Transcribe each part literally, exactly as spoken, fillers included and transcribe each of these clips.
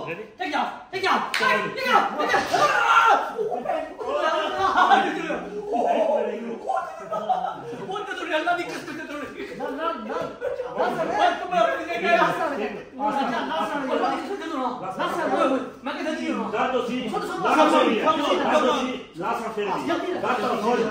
ready? Take it out. Take it out. Take it out. Take it out. What the hell? Allah dikkat et. Lan lan lan. Lan sen. Come on. Lan sen. मैं किधर नहीं हूँ? दांत तो सी, दांत तो सी, दांत तो सी, लास्ट में फेर दी, दांत तो छोड़।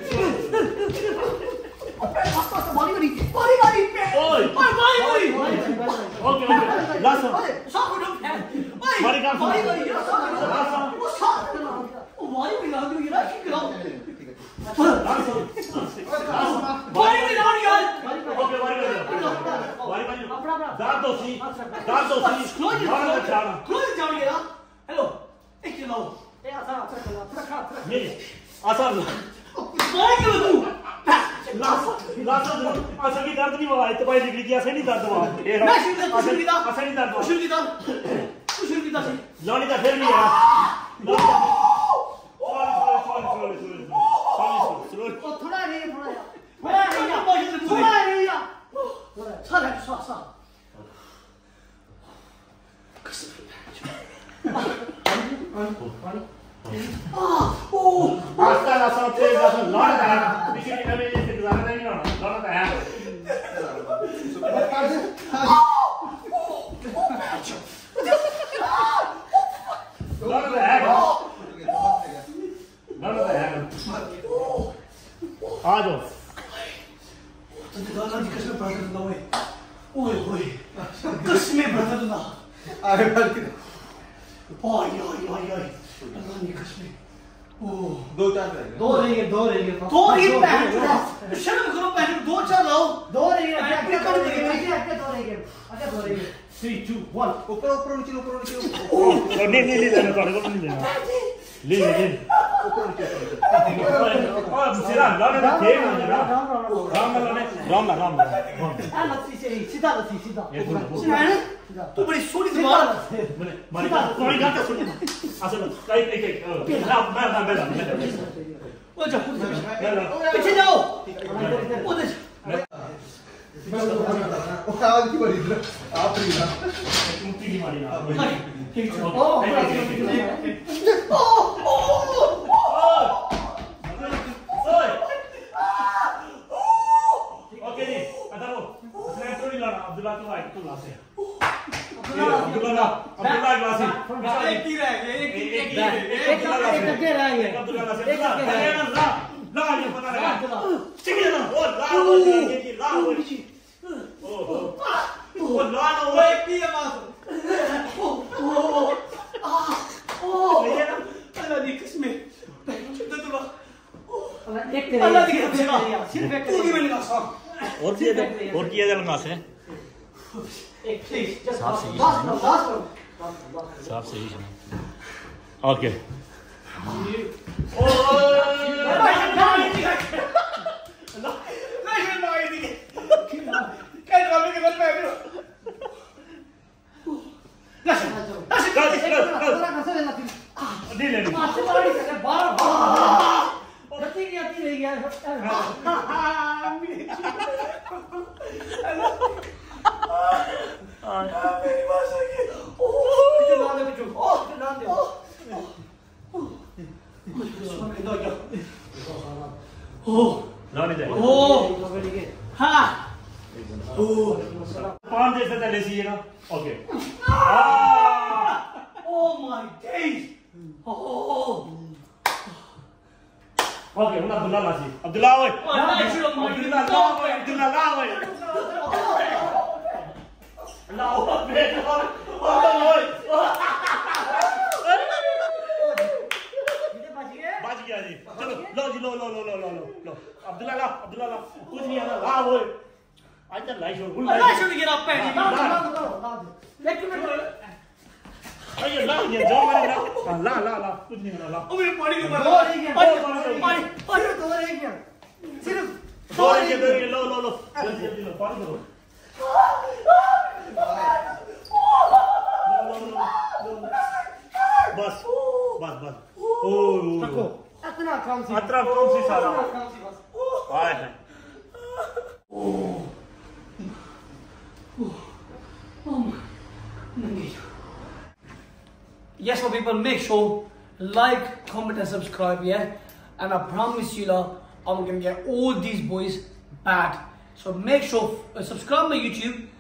मारी मारी, मारी मारी पे। ओए, ओए मारी मारी। ओके ओके, लास्ट में। साफ हो जाओ। ओए, मारी काम मारी मारी, लास्ट में। वो साफ करना। ओ मारी मारी लाग रही है ना, ठीक करो। लास्ट में, मारी मारी लाग यार। ओके मारी मारी, मारी मारी। दांत तो सी, दांत तो सी, मारा तो चारा। क्लोज जाओ ये ना। हेलो, एक चलाओ। ए आसान आसान चला, थोड़ा खा, थोड़ा। ये आसान। मारी क्यों तू? लास्ट लास्ट में आसान की दर्द नहीं हुआ, इतना डिग्री की आसान नहीं दर्द हुआ। मैं शुरू कर शुरू किया। आसान नहीं दर्द हुआ। शुरू किया। शुरू किया सी। लौनी का फिर नहीं है। थोड़ा नहीं थोड़ा यार थोड़ा नहीं यार थोड़ा नहीं यार थोड़ा सा सा आजकल आसान तेज आसान लौट रहा है, पिछली कभी जैसे गुजारा नहीं होना, लौट रहा है। लौट रहा है, लौट रहा है। आ जाओ। दादा जी कसम प्रार्थना करता हूँ। ओए ओए कसम प्रार्थना करता। आगे बढ़ के। ओए ओए ओए ओए अल्लाह की कसम। ओ दो चार रह गए। दो रह गए दो रह गए दो रह गए पहले शर्म करो पहले दो चार लाओ दो रह गए क्या क्या दो रह गए क्या दो रह गए अच्छा दो रह गए three two one ऊपर ऊपर नीचे ऊपर नीचे। नहीं नहीं नहीं लेना पड़ेगा, नहीं लेना। ले ले ले। और सिरा लौट रहा है ना जरा। राम ना लौटे, राम ना राम ना। अल्लाह से सीधा सीधा सीधा सीधा तू बड़ी सोनी से मार मैंने मारी का कोई गाता सुन। असल कई कई कई ना मैं मैं मैं वो जा पीछे जाओ उधर वो आवाज की बड़ी आप रही ना मुक्ति की मारी ना। ओ ओ ओके जी अदर वो मैं तो नहीं लाना, अब्दुल्ला तो आई तो लासे अब्दुल्ला अब्दुल्ला लासे एक ही रह गए एक एक एक एक के रह गए अब्दुल्ला लासे ला ला ला ये पता लगा चिकन ना वो ला वो ये ला वो ओ वो ला नो वो एक ही है बात ओ ओ आ ओ ये ना अल्लाह की कसम शुद्ध दुआ एक अल्लाह की कसम सिर्फ एक तू की मैंने कहा और किया और किया जलना से एक प्लीज जस्ट साफ सही लास्ट लास्ट साफ सही है। ओके ओ नहीं ले लाने जाए हाँ पान दे सकते ले सी ना। Okay oh my days oh okay उन अब्दुल्ला लासी अब्दुल्ला ओए अब्दुल्ला ला ओए अब्दुल्ला ला ओए ला ओए ओए बच गया जी। चलो लो जी लो लो लो लो लो लो अब्दुल्ला ला अब्दुल्ला ला कुछ नहीं है ना ला ओए आज तक लाई छोड़ भूल अल्लाह शुरू गिरा पहली एक मिनट अरे ला ये जो मैंने ला ला ला ला कुछ नहीं होना ला ओ मेरे पानी के दो रह गए पानी पानी पानी दो रह गए सिर्फ दो रह गए लो लो लो जल्दी जल्दी लो पानी करो बस बस बस ओ इतना काम से अतरा कौन सी सारा आए हैं ओ ओ नंगी yes, for people, make sure like, comment, and subscribe. Yeah, and I promise you, lot, I'm gonna get all these boys bad. So make sure uh, subscribe my YouTube.